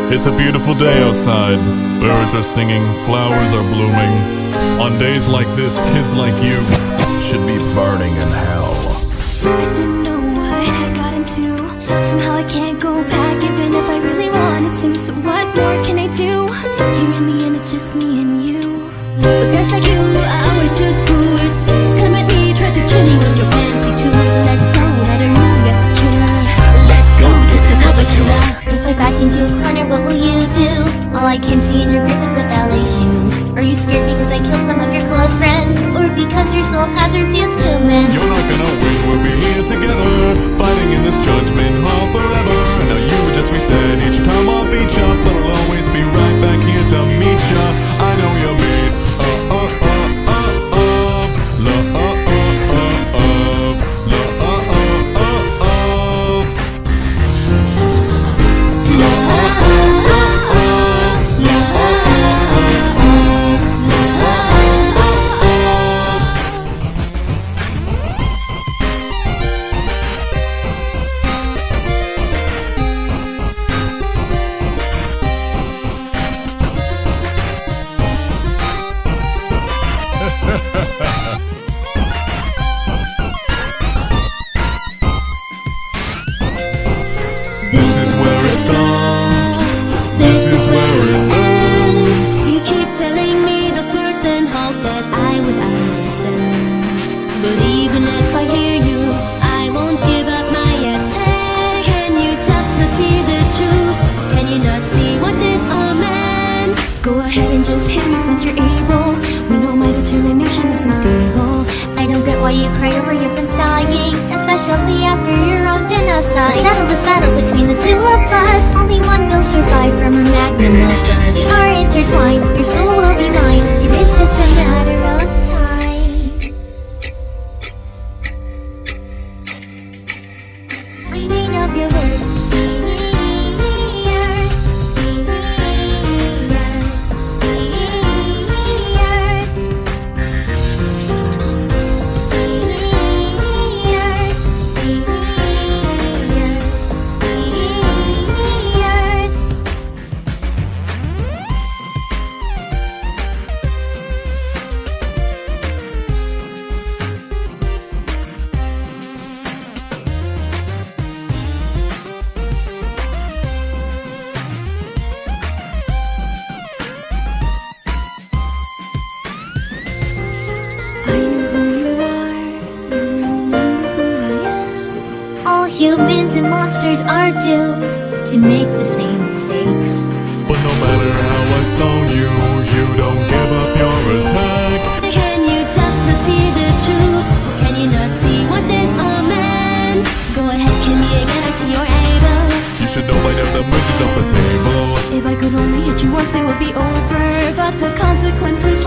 It's a beautiful day outside. Birds are singing, flowers are blooming. On days like this, kids like you should be burning in hell. I didn't know what I got into. Somehow I can't go back even if I really wanted to. So what more can I do? Here in the end it's just me and you. But guys like you are always just fools. Come at me, try to kill me with your fancy tools. Let's go, let her know that's true. Let's go, just another killer. If I back into a corner, what will you do? All I can see in your grip is a ballet shoe. Are you scared because I killed some of your close friends? Or because your soul has refused to mend? You're not gonna win, we'll be here together, fighting in this judgment hall forever. Now you just reset each time I'll beat ya, but I'll always be right back here to meet ya. I know you're made of This is where it stops. This is where it ends. You keep telling me those words and hope that I would understand. But even if I hear you, I won't give up my attack. Can you just not see the truth? Can you not see what this all meant? Go ahead and just hit me since you're able. We know my determination is unstable. I don't get why you cry over your friends dying, especially after your own genocide. Settle this battle between the two of us. Only one will survive from a magnum opus. We are intertwined, your soul will be mine. It is just a matter of time. I made up your worst fears. All humans and monsters are doomed to make the same mistakes. But no matter how I stone you, you don't give up your attack. Can you just not see the truth? Can you not see what this all meant? Go ahead, kill me again, I see you're able. You should know by now the mercy's off the table. If I could only hit you once it would be over, but the consequences